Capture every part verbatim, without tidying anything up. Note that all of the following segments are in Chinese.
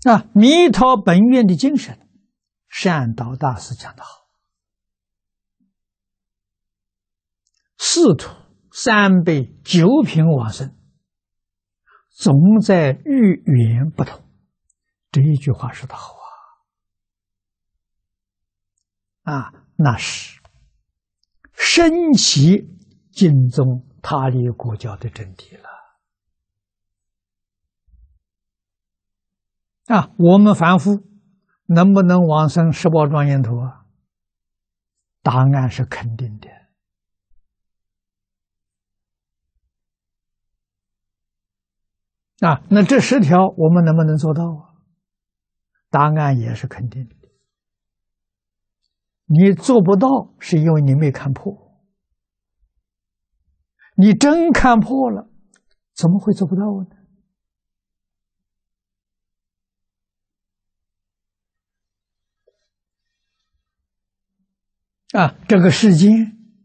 啊，弥陀本愿的精神，善导大师讲得好，四土三辈九品往生，总在遇缘不同。这一句话说得好啊！啊，那是升起经宗他力国教的真谛了。啊，我们凡夫能不能往生十宝庄严土啊？答案是肯定的。啊，那这十条我们能不能做到啊？答案也是肯定的。你做不到，是因为你没看破。你真看破了，怎么会做不到呢？啊，这个世间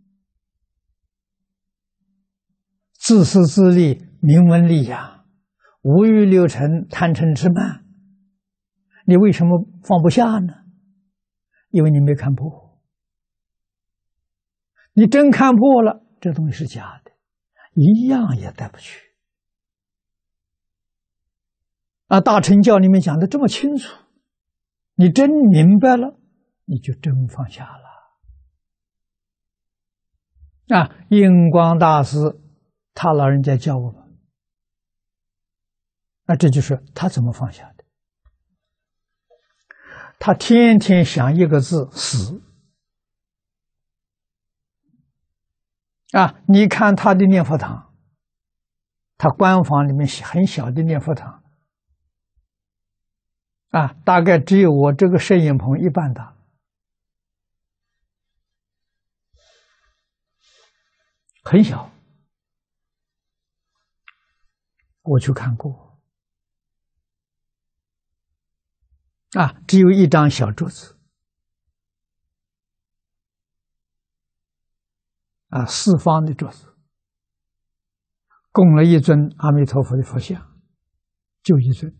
自私自利、名闻利养、五欲六尘、贪嗔痴慢，你为什么放不下呢？因为你没看破。你真看破了，这东西是假的，一样也带不去。啊，大乘教里面讲的这么清楚，你真明白了，你就真放下了。啊，印光大师他老人家教我们，啊，这就是他怎么放下的。他天天想一个字死。啊，你看他的念佛堂，他官房里面很小的念佛堂，啊，大概只有我这个摄影棚一半大，很小。我去看过，啊，只有一张小桌子。啊，四方的桌子，供了一尊阿弥陀佛的佛像，就一尊。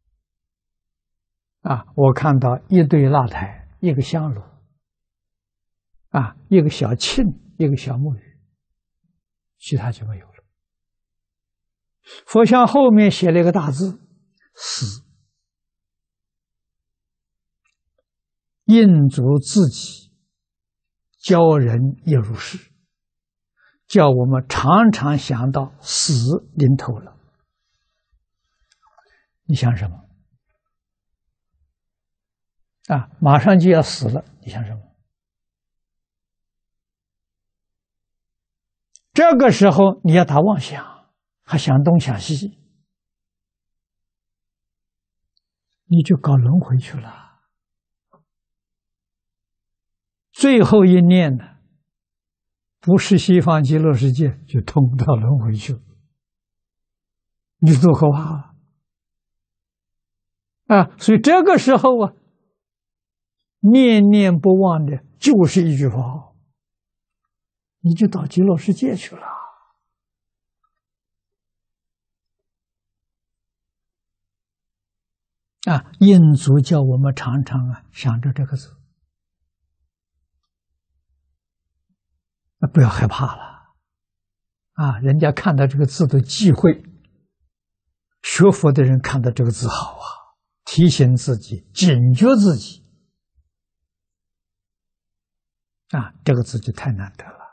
啊，我看到一对蜡台，一个香炉，啊，一个小磬，一个小木鱼，其他就没有了。佛像后面写了一个大字“死”，印祖自己教人也如是。叫我们常常想到死临头了，你想什么？啊，马上就要死了，你想什么？这个时候你要打妄想，还想东想西，你就搞轮回去了。最后一念呢？不是西方极乐世界，就通到轮回去了，你多可怕啊！啊，所以这个时候啊，念念不忘的就是一句佛号，你就到极乐世界去了。啊，印祖叫我们常常啊想着这个字。那不要害怕了，啊，人家看到这个字都忌讳，学佛的人看到这个字好啊，提醒自己，警觉自己，啊，这个字就太难得了，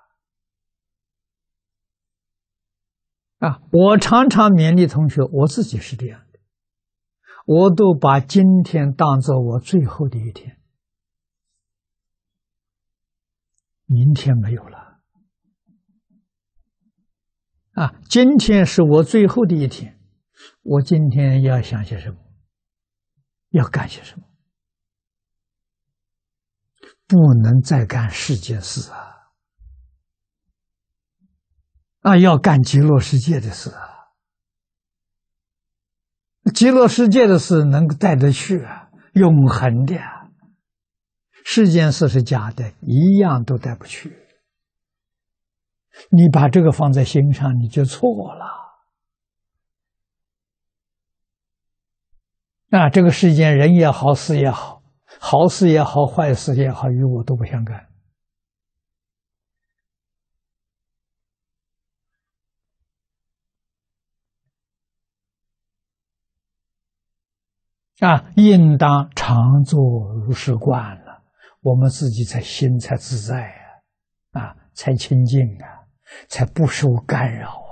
啊，我常常勉励同学，我自己是这样的，我都把今天当作我最后的一天，明天没有了。啊，今天是我最后的一天，我今天要想些什么？要干些什么？不能再干世间事啊！啊，要干极乐世界的事啊！极乐世界的事能带得去啊，永恒的啊！世间事是假的，一样都带不去。你把这个放在心上，你就错了。 啊，这个世间人也好，事也好，好事也好，坏事也好，与我都不相干。啊，应当常作如是观了，我们自己才心才自在啊，啊，才清净啊，才不受干扰。